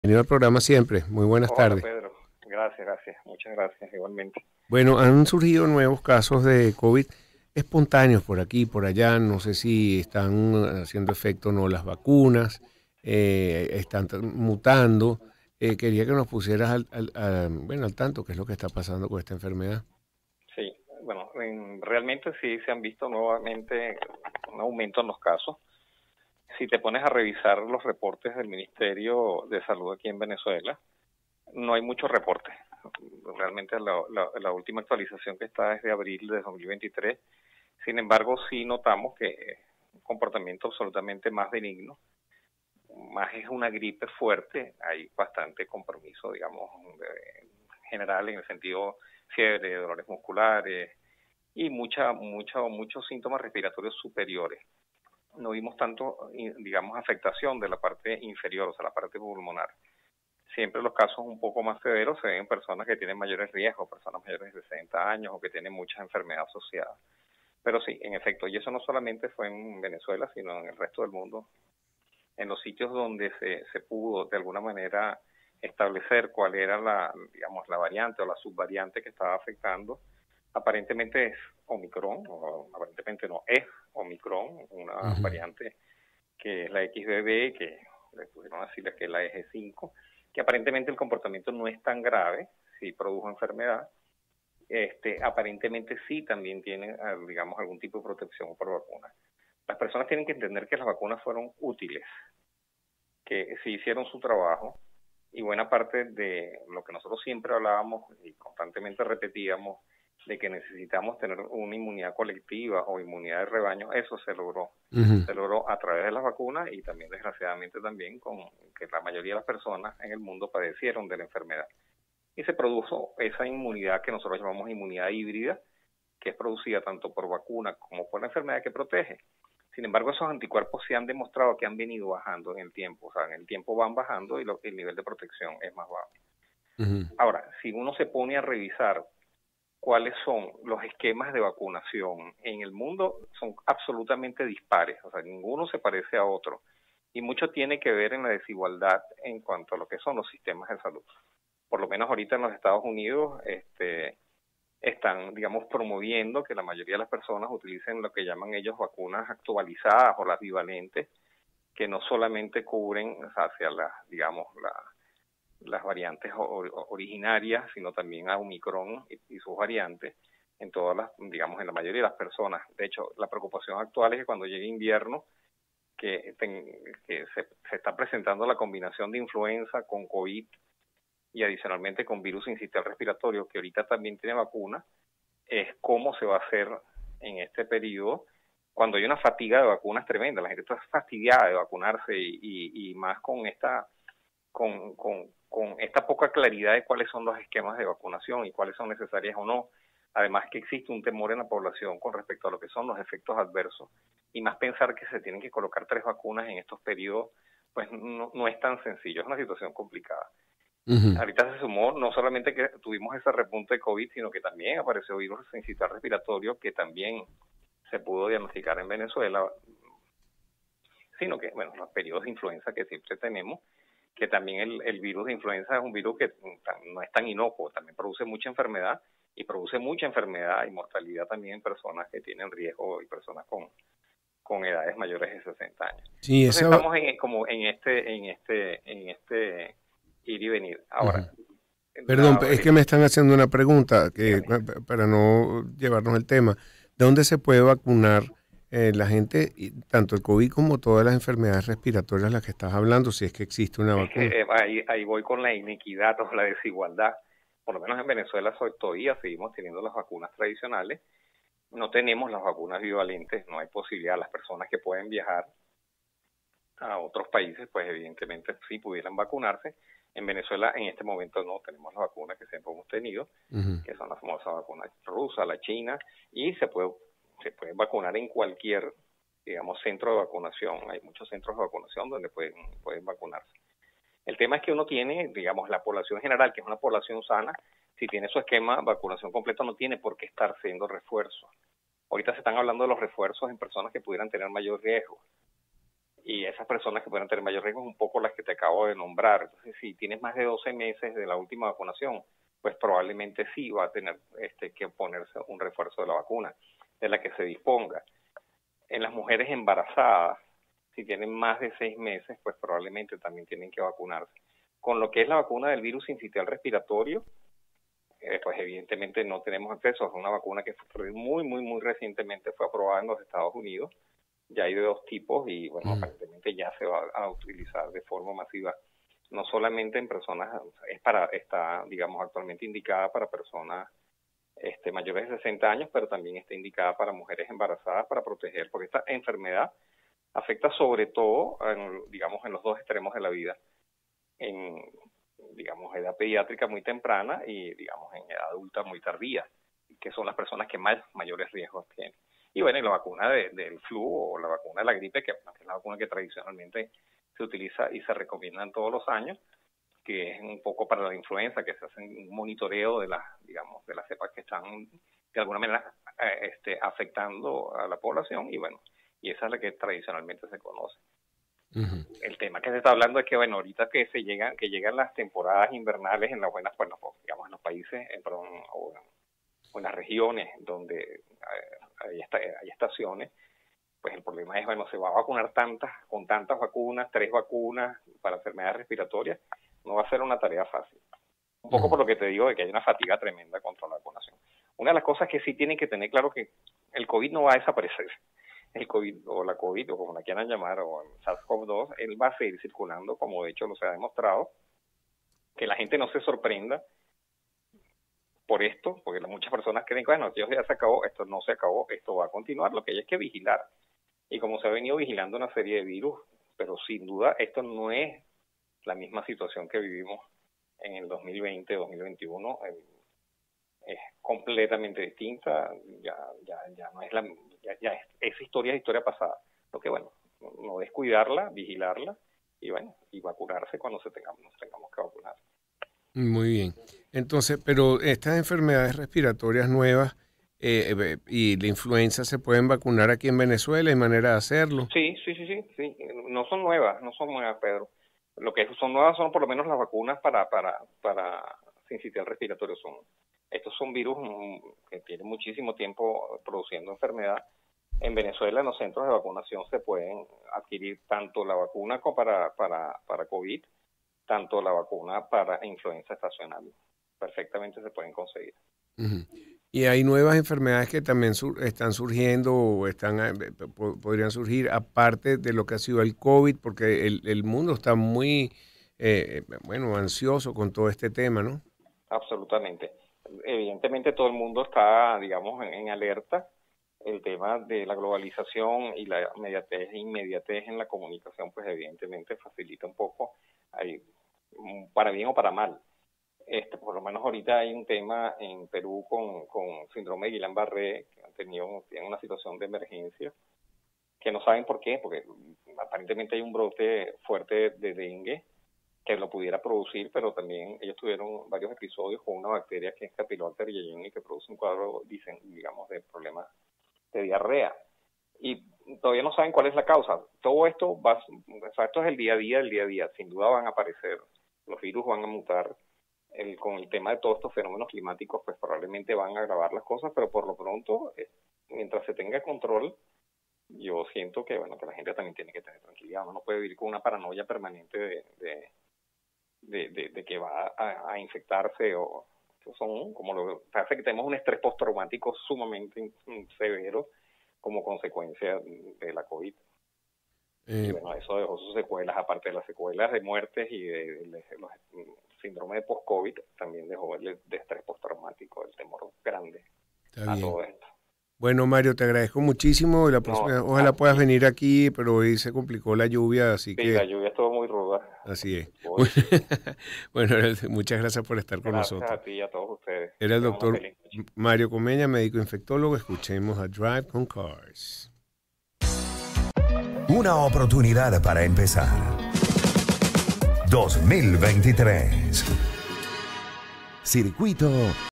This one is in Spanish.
Bienvenido al programa siempre. Muy buenas Hola tardes. Pedro, gracias, gracias, muchas gracias igualmente. Bueno, han surgido nuevos casos de COVID espontáneos por aquí y por allá. No sé si están haciendo efecto o no las vacunas, están mutando. Quería que nos pusieras bueno, al tanto qué es lo que está pasando con esta enfermedad. Sí, bueno, realmente sí se han visto nuevamente un aumento en los casos. Si te pones a revisar los reportes del Ministerio de Salud aquí en Venezuela, no hay muchos reportes. Realmente la última actualización que está es de abril de 2023. Sin embargo, sí notamos que un comportamiento absolutamente más benigno, más es una gripe fuerte, hay bastante compromiso, digamos, general en el sentido fiebre, dolores musculares y muchos síntomas respiratorios superiores. No vimos tanto, digamos, afectación de la parte inferior, o sea, la parte pulmonar. Siempre los casos un poco más severos se ven en personas que tienen mayores riesgos, personas mayores de 60 años o que tienen muchas enfermedades asociadas. Pero sí, en efecto, y eso no solamente fue en Venezuela, sino en el resto del mundo, en los sitios donde se pudo de alguna manera establecer cuál era digamos, la variante o la subvariante que estaba afectando, aparentemente es Omicron, o aparentemente no, es Omicron, una Ujú. variante que es la XBB, que le pudieron decir que es la EG5, que aparentemente el comportamiento no es tan grave, si produjo enfermedad, aparentemente sí también tiene, digamos, algún tipo de protección por vacuna. Las personas tienen que entender que las vacunas fueron útiles, que sí hicieron su trabajo y buena parte de lo que nosotros siempre hablábamos y constantemente repetíamos de que necesitamos tener una inmunidad colectiva o inmunidad de rebaño, eso se logró. Ujú. Se logró a través de las vacunas y también desgraciadamente también con que la mayoría de las personas en el mundo padecieron de la enfermedad. Y se produjo esa inmunidad que nosotros llamamos inmunidad híbrida, que es producida tanto por vacuna como por la enfermedad que protege. Sin embargo, esos anticuerpos se han demostrado que han venido bajando en el tiempo, o sea, en el tiempo van bajando y el nivel de protección es más bajo. Ujú. Ahora, si uno se pone a revisar cuáles son los esquemas de vacunación en el mundo, son absolutamente dispares, o sea, ninguno se parece a otro. Y mucho tiene que ver en la desigualdad en cuanto a lo que son los sistemas de salud. Por lo menos ahorita en los Estados Unidos, están, digamos, promoviendo que la mayoría de las personas utilicen lo que llaman ellos vacunas actualizadas o las bivalentes, que no solamente cubren hacia las, digamos, las variantes originarias, sino también a Omicron y sus variantes en todas las, digamos, en la mayoría de las personas. De hecho, la preocupación actual es que cuando llegue invierno, que se está presentando la combinación de influenza con COVID y adicionalmente con virus sincitial respiratorio, que ahorita también tiene vacuna, es cómo se va a hacer en este periodo cuando hay una fatiga de vacunas tremenda. La gente está fastidiada de vacunarse y más con esta poca claridad de cuáles son los esquemas de vacunación y cuáles son necesarias o no. Además que existe un temor en la población con respecto a lo que son los efectos adversos y más pensar que se tienen que colocar 3 vacunas en estos periodos, pues no es tan sencillo, es una situación complicada. Ujú. Ahorita se sumó no solamente que tuvimos ese repunte de COVID, sino que también apareció virus sincitial respiratorio que también se pudo diagnosticar en Venezuela, sino que, bueno, los periodos de influenza que siempre tenemos, que también el virus de influenza es un virus que no es tan inocuo, también produce mucha enfermedad y produce mucha enfermedad y mortalidad también en personas que tienen riesgo y personas con edades mayores de 60 años. Sí, Entonces estamos como en este ir y venir. Ahora, Ujú. Perdón, la, es que me están haciendo una pregunta que dígame. para no llevarnos el tema. ¿De dónde se puede vacunar la gente, tanto el COVID como todas las enfermedades respiratorias de las que estás hablando, si es que existe una Es vacuna? que ahí voy con la inequidad o la desigualdad. Por lo menos en Venezuela todavía seguimos teniendo las vacunas tradicionales. No tenemos las vacunas bivalentes, no hay posibilidad. Las personas que pueden viajar a otros países, pues evidentemente sí pudieran vacunarse. En Venezuela en este momento no tenemos las vacunas que siempre hemos tenido, Ujú. que son las famosas vacunas rusas, la china, y se puede vacunar en cualquier, digamos, centro de vacunación. Hay muchos centros de vacunación donde pueden vacunarse. El tema es que uno tiene, digamos, la población general, que es una población sana, si tiene su esquema de vacunación completo, no tiene por qué estar siendo refuerzos. Ahorita se están hablando de los refuerzos en personas que pudieran tener mayor riesgo. Y esas personas que pueden tener mayor riesgo es un poco las que te acabo de nombrar. Entonces, si tienes más de 12 meses de la última vacunación, pues probablemente sí va a tener que ponerse un refuerzo de la vacuna, de la que se disponga. En las mujeres embarazadas, si tienen más de 6 meses, pues probablemente también tienen que vacunarse. Con lo que es la vacuna del virus sincitial respiratorio, pues evidentemente no tenemos acceso. Es una vacuna que muy recientemente fue aprobada en los Estados Unidos. Ya hay de 2 tipos y, bueno, aparentemente ya se va a utilizar de forma masiva. No solamente en personas, está, digamos, actualmente indicada para personas mayores de 60 años, pero también está indicada para mujeres embarazadas para proteger, porque esta enfermedad afecta sobre todo, digamos, en los 2 extremos de la vida, en, digamos, edad pediátrica muy temprana y, digamos, en edad adulta muy tardía, que son las personas que mayores riesgos tienen. Y bueno, y la vacuna del flu o la vacuna de la gripe, que es la vacuna que tradicionalmente se utiliza y se recomiendan todos los años, que es un poco para la influenza, que se hace un monitoreo de las, digamos, de las cepas que están de alguna manera afectando a la población, y bueno, y esa es la que tradicionalmente se conoce. El tema que se está hablando es que, bueno, ahorita que llegan las temporadas invernales en las buenas, bueno, digamos, en los países, o en las regiones donde hay estaciones, pues el problema es, bueno, se va a vacunar con tantas vacunas, 3 vacunas para enfermedades respiratorias, no va a ser una tarea fácil. Un poco por lo que te digo de que hay una fatiga tremenda contra la vacunación. Una de las cosas que sí tienen que tener claro que el COVID no va a desaparecer. El COVID, o la COVID, o como la quieran llamar, o el SARS-CoV-2, él va a seguir circulando, como de hecho lo se ha demostrado. Que la gente no se sorprenda por esto, porque muchas personas creen que, bueno, esto ya se acabó, esto no se acabó, esto va a continuar. Lo que hay es que vigilar. Y como se ha venido vigilando una serie de virus, pero sin duda esto no es la misma situación que vivimos en el 2020, 2021, es completamente distinta, ya no es esa historia es historia pasada. Lo que, bueno, no descuidarla, vigilarla y, bueno, y vacunarse cuando nos tengamos que vacunar. Muy bien. Entonces, pero estas enfermedades respiratorias nuevas y la influenza, ¿se pueden vacunar aquí en Venezuela? ¿Hay manera de hacerlo? Sí. No son nuevas, Pedro. Lo que son nuevas son por lo menos las vacunas para sincitial respiratorio. Estos son virus que tienen muchísimo tiempo produciendo enfermedad. En Venezuela, en los centros de vacunación, se pueden adquirir tanto la vacuna para COVID, tanto la vacuna para influenza estacional. Perfectamente se pueden conseguir. Y hay nuevas enfermedades que también están surgiendo o podrían surgir, aparte de lo que ha sido el COVID, porque el mundo está muy ansioso con todo este tema, ¿no? Absolutamente. Evidentemente todo el mundo está, digamos, en alerta. El tema de la globalización y la inmediatez en la comunicación, pues evidentemente facilita un poco, para bien o para mal. Por lo menos ahorita hay un tema en Perú con síndrome de Guillain-Barré, que tienen una situación de emergencia, que no saben por qué, porque aparentemente hay un brote fuerte de dengue que lo pudiera producir, pero también ellos tuvieron varios episodios con una bacteria que es Campylobacter jejuni, que produce un cuadro, digamos, de problemas de diarrea. Y todavía no saben cuál es la causa. Todo esto esto es el día a día. Sin duda van a aparecer, los virus van a mutar. Con el tema de todos estos fenómenos climáticos, pues probablemente van a agravar las cosas, pero por lo pronto, mientras se tenga control, yo siento que, bueno, que la gente también tiene que tener tranquilidad. Uno no puede vivir con una paranoia permanente de que va a infectarse, o parece que tenemos un estrés postraumático sumamente severo como consecuencia de la COVID. Y bueno, eso dejó sus secuelas, aparte de las secuelas de muertes y de los síndrome de post-COVID, también dejó el de estrés postraumático, el temor grande a todo esto. Bueno, Mario, te agradezco muchísimo. La próxima, ojalá puedas venir aquí, pero hoy se complicó la lluvia, así que... Sí, la lluvia estuvo muy ruda. Así es. Bueno, muchas gracias por estar con nosotros. Gracias a ti y a todos ustedes. Era el doctor Mario Comeña, médico infectólogo. Escuchemos a Drive con Cars. Una oportunidad para empezar. 2023. Circuito